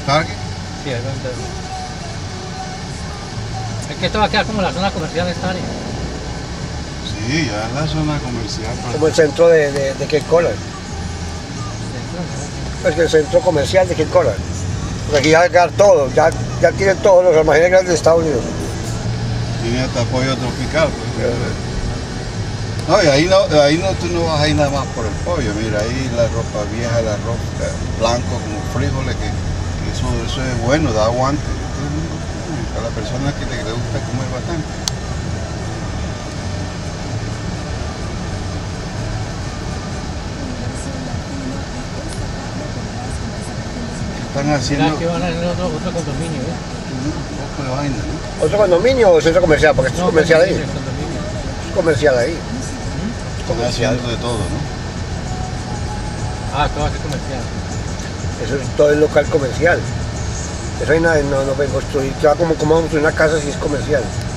Target. Sí, ahí va a entrar. Es que esto va a quedar como la zona comercial de esta área. Sí, ya es la zona comercial. Como el centro de Cape Coral. Es que el centro comercial de Cape Coral. Porque aquí ya va a quedar todo, ya tienen todos los almacenes grandes de Estados Unidos. Tiene hasta pollo tropical. Pues. No, y ahí no, tú no vas a ir nada más por el pollo. Mira, ahí la ropa vieja, el arroz blanco como frijoles, que eso es bueno, da aguante. A la persona que le gusta comer bastante. Están haciendo Mira, aquí van a ir otro condominio, ¿eh? un poco de vaina, ¿no? ¿Otro condominio o centro comercial? Porque esto es comercial ahí. Condominio. Es comercial ahí. Están haciendo de todo, ¿no? Ah, todo va a ser comercial. Eso es todo el local comercial. Eso ahí no pueden construir. Ya como vamos a construir una casa si es comercial.